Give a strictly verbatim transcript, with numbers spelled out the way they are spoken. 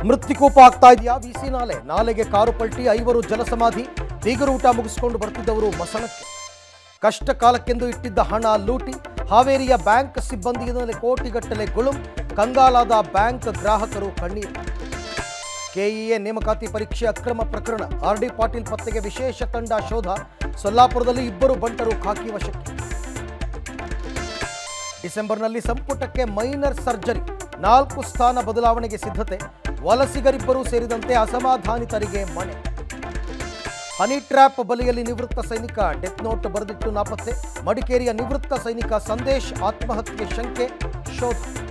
ಮೃತ್ಯುಕೋಪ ಆಗ್ತಾ ಇದೆಯಾ ವಿಸಿ ನಾಲೆ ನಾಲೆಗೆ ಕಾರು ಪಲ್ಟಿ ಐವರು ಜಲಸಮಾಧಿ ಬೀಗರು ಊಟ ಮುಗಿಸಿಕೊಂಡು ಬರ್ತಿದ್ದವರು ಮಸಣಕ್ಕೆ ಕಷ್ಟ ಕಾಲಕ್ಕೆಂದು ಇಟ್ಟಿದ್ದ ಹಣ ಲೂಟಿ ಹಾವೇರಿಯ ಬ್ಯಾಂಕ್ ಸಿಬ್ಬಂದಿಯಿಂದಲೇ ಕೋಟಿಗಟ್ಟಲೆ ಗುಳುಂ ಕಂಗಾಲಾದ ಬ್ಯಾಂಕ್ ಗ್ರಾಹಕರು ಕಣ್ಣೀರು ಕೆಇಎ ನೇಮಕಾತಿ ಪರೀಕ್ಷೆ ಅಕ್ರಮ ಪ್ರಕರಣ ಆರ್ಡಿ ಪಾಟೀಲ್ ಪತ್ತೆಗೆ ವಿಶೇಷ ತಂಡ ಶೋಧ ಸೊಲ್ಲಾಪುರದಲ್ಲಿ ಇಬ್ಬರು ಬಂಟರು ಖಾಕಿ ವಶಕ್ಕೆ ಡಿಸೆಂಬರ್ನಲ್ಲಿ ಸಂಪುಟಕ್ಕೆ ಮೈನರ್ ಸರ್ಜರಿ ನಾಲ್ಕು ಸ್ಥಾನ ಬದಲಾವಣೆಗೆ ಸಿದ್ಧತೆ ವಲಸಿಗರಿಬ್ಬರು ಸೇರಿದಂತೆ ಅಸಮಾಧಾನಿತರಿಗೆ ಮಣೆ ಹನಿ ಟ್ರ್ಯಾಪ್ ಬಲಿಯಲ್ಲಿ ನಿವೃತ್ತ ಸೈನಿಕ ಡೆತ್ ನೋಟ್ ಬರೆದಿಟ್ಟು ನಾಪತ್ತೆ ಮಡಿಕೇರಿಯ ನಿವೃತ್ತ ಸೈನಿಕ ಸಂದೇಶ್ ಆತ್ಮಹತ್ಯೆ ಶಂಕೆ ಶೋಧ